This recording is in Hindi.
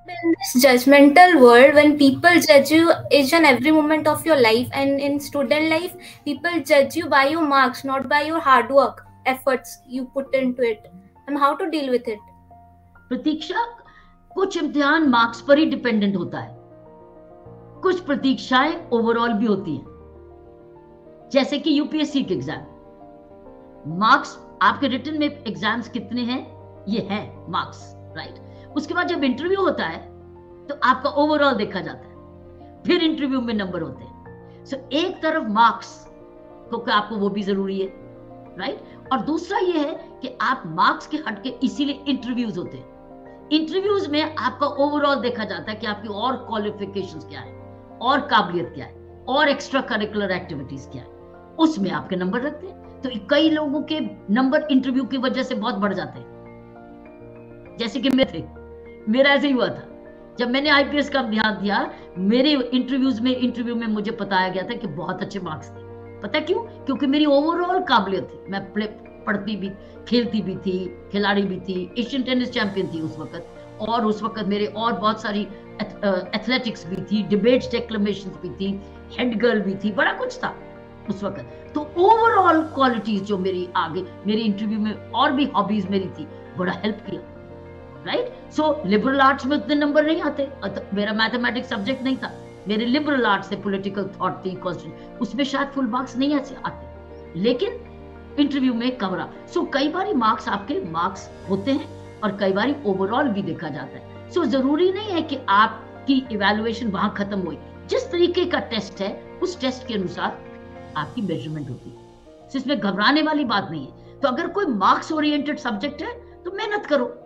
In this judgmental world, when people judge you each and every moment of your life, and in student life, people judge you by your marks, not by your hard work, efforts you put into it, and how to deal with it. प्रतीक्षा, कुछ इम्तिहान मार्क्स पर ही डिपेंडेंट होता है, कुछ प्रतीक्षाएं ओवरऑल भी होती हैं, जैसे कि यूपीएससी के एग्जाम मार्क्स, आपके रिटन में एग्जाम्स कितने हैं ये है मार्क्स, राइट। उसके बाद जब इंटरव्यू होता है तो आपका ओवरऑल देखा जाता है, फिर इंटरव्यू में नंबर होते हैं। सो एक तरफ मार्क्स को आपको वो भी जरूरी है, राइट, और दूसरा ये है कि आप मार्क्स के हटके इसीलिए इंटरव्यूज होते हैं। इंटरव्यूज में आपका ओवरऑल देखा जाता है कि आपकी और क्वालिफिकेशंस क्या है, और काबिलियत क्या है, और एक्स्ट्रा करिकुलर एक्टिविटीज क्या है, उसमें आपके नंबर रखते हैं। तो कई लोगों के नंबर इंटरव्यू की वजह से बहुत बढ़ जाते हैं, जैसे कि मेरा ऐसे ही हुआ था। जब मैंने आईपीएस का ध्यान दिया, मेरे इंटरव्यू में मुझे बताया गया था कि बहुत अच्छे मार्क्स थे। पता क्यों? क्योंकि मेरी ओवरऑल काबिलियत थी, मैं पढ़ती भी, खेलती भी थी, खिलाड़ी भी थी, एशियन टेनिस चैंपियन थी उस वक्त, और उस वक्त मेरे और बहुत सारी एथलेटिक्स भी थी, डिबेट्स डेक्लेमेशन भी थी, हेड गर्ल भी थी, बड़ा कुछ था उस वक्त। तो ओवरऑल क्वालिटीज जो मेरी आगे मेरे इंटरव्यू में, और भी हॉबीज मेरी थी, बड़ा हेल्प किया, राइट। सो लिबरल आर्ट्स में उतने नंबर नहीं आते, मेरा मैथमेटिक्स सब्जेक्ट नहीं था, मेरे लिबरल आर्ट्स से पॉलिटिकल थॉट थी, उसमें शायद फुल मार्क्स नहीं ऐसे आते, लेकिन इंटरव्यू में कवरा। सो कई बार मार्क्स आपके मार्क्स होते हैं और कई बार ओवरऑल भी देखा जाता है। सो जरूरी नहीं है कि आपकी इवैल्यूएशन वहां खत्म हुई, जिस तरीके का टेस्ट है उस टेस्ट के अनुसार आपकी मेजरमेंट होती है। इसमें घबराने वाली बात नहीं है। तो अगर कोई मार्क्स ओरिएंटेड सब्जेक्ट है तो मेहनत करो,